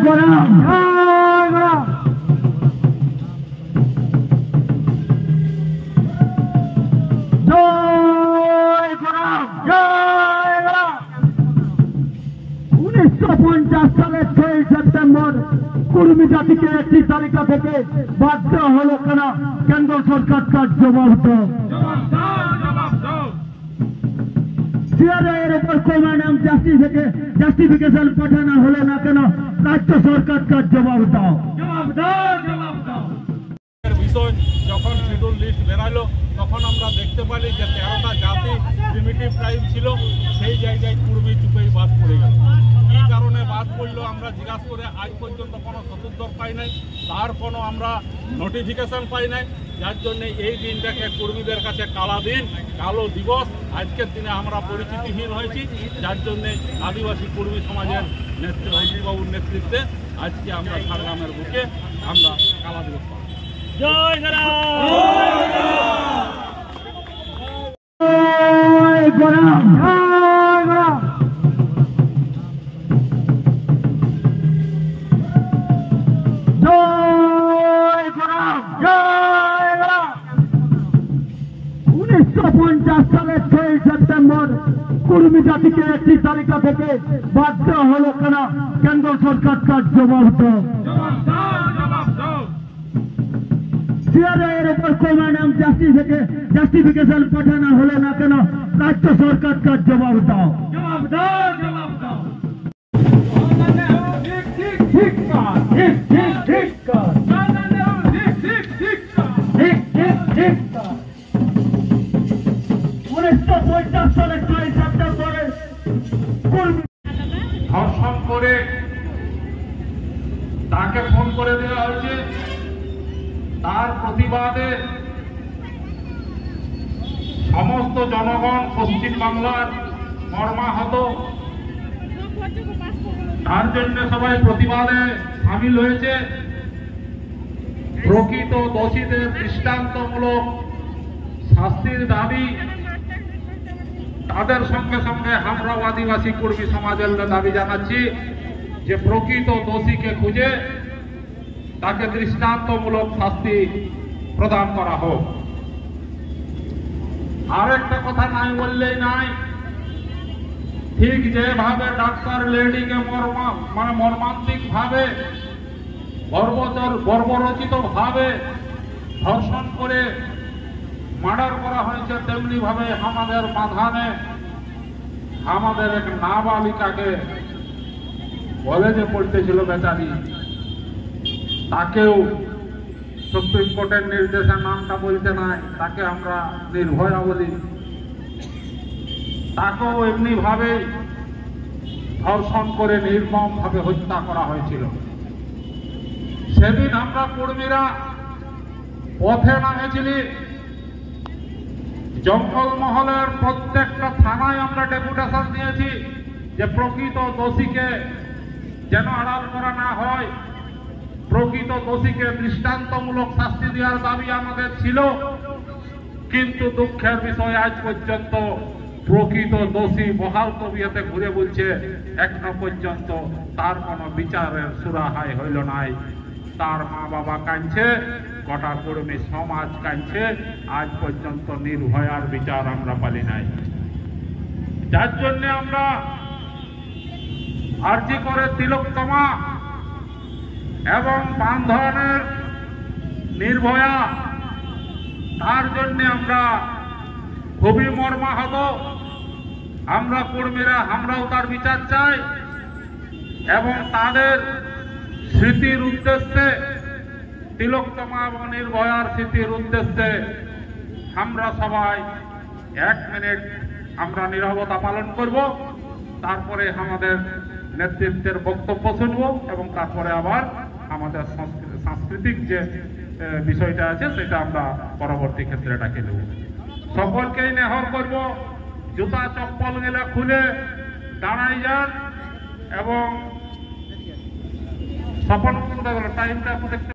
সালের 6 সেপ্টেম্বর কুর্মী জাতিকে একটি তালিকা থেকে বাদ দেওয়া হলো কেন? কেন্দ্র সরকার তার জবাব দাও। সিআরআইয়ের উপর কমান্ড জাস্টিফিকেশন পাঠানো হলো না কেন? রাজ্য সরকার তার জবাব দাও। বিষয় যখন শিডিউল লিস্ট বেরালো তখন আমরা দেখতে পারি যে 13টা জাতি প্রিমিটিভ ট্রাইব ছিল, সেই জায়গায় কুর্মী চুপেই বাদ পড়ে গেল। কি কারণে বাদ পড়লো আমরা জিজ্ঞাসা করে আজ পর্যন্ত কোনো সদুত্তর পাই নাই, তার কোনো আমরা নোটিফিকেশন পাই নাই। যার জন্যে এই দিনটাকে কুর্মীদের কাছে কালা দিন, কালো দিবস আজকের দিনে আমরা পরিচিতিহীন হয়েছি। যার জন্যে আদিবাসী কুর্মী সমাজের অজিতবাবুর নেতৃত্বে আজকে আমরা ঝাড়গ্রামের বুকে আমরা কালা দিবস পালন। জয় সালের 6 সেপ্টেম্বর কুর্মী জাতিকে একটি তালিকা থেকে বাদ দেওয়া হলো কেন? কেন্দ্র সরকার তার জবাব দাও। সিআরআইয়ের উপর কমান্ড জাস্টিফিকেশন পাঠানো হলো না কেন? রাজ্য সরকার তার জবাব দাও। ধর্ষণ করে তাকে ফোন করে দেওয়া হয়েছে, তার প্রতিবাদে সমস্ত জনগণ পশ্চিম বাংলার মর্মাহত। তার জন্য সবাই প্রতিবাদে সামিল হয়েছে। প্রকৃত দোষীদের দৃষ্টান্তমূলক শাস্তির দাবি, তাদের সঙ্গে সঙ্গে আমরাও আদিবাসী কুর্মী সমাজের দাবি জানাচ্ছি যে প্রকৃত দোষীকে খুঁজে তাকে দৃষ্টান্তমূলক শাস্তি প্রদান করা হোক। আরেকটা কথা নাই বললেই নাই, ঠিক যেভাবে ডাক্তার লেডিকে মর্মান্তিক ভাবে বর্বরচিত ভাবে ধর্ষণ করে মার্ডার করা হয়েছে, তেমনি ভাবে আমাদের মাধানে আমাদের এক নাবালিকাকে কলেজে পড়তেছিল বেচারি, তাকেও সুপ্রিম কোর্টের নির্দেশের নামটা বলতে নাই, তাকে আমরা নির্ভয়া বলি, তাকেও এমনি ভাবে ধর্ষণ করে নির্মম ভাবে হত্যা করা হয়েছিল। সেদিন আমরা কুর্মীরা পথে নামেছিলি, জঙ্গলমহলের প্রত্যেকটা থানায় আমরা ডেপুটেশন দিয়েছি যে প্রকৃত দোষীকে যেন আড়াল করা না হয়, প্রকৃত দোষীকে দৃষ্টান্তমূলক শাস্তি দেওয়ার দাবি আমাদের ছিল। কিন্তু দুঃখের বিষয় আজ পর্যন্ত প্রকৃত দোষী বহাল তবিয়তে ঘুরে বলছে, এখনো পর্যন্ত তার কোনো বিচারের সুরাহাই হইল নাই। তার মা বাবা কাঁদছে, গোটা কর্মী সমাজ কাঁদছে, আজ পর্যন্ত নির্ভয়ার বিচার আমরা পালি নাই। যার জন্য আমরা আর্জি করে তিলোত্তমা এবং বান্ধনের নির্ভয়া, তার জন্য আমরা খুবই মর্মাহত। আমরা কর্মীরা আমরাও তার বিচার চাই এবং তাদের স্মৃতির উদ্দেশ্যে, তিলোত্তমা এবং নির্ভয়ার স্মৃতির উদ্দেশ্যে আমরা সবাই 1 মিনিট আমরা নীরবতা পালন করব, তারপরে আমাদের নেতৃত্বের বক্তব্য শুনব এবং তারপরে আবার আমাদের সাংস্কৃতিক যে বিষয়টা আছে সেটা আমরা পরবর্তী ক্ষেত্রে ডাকে দেব। সকলকেই নেহর করব, জুতা চপ্পল গেলে খুলে দাঁড়াই যান এবং স্বপন টাইমটা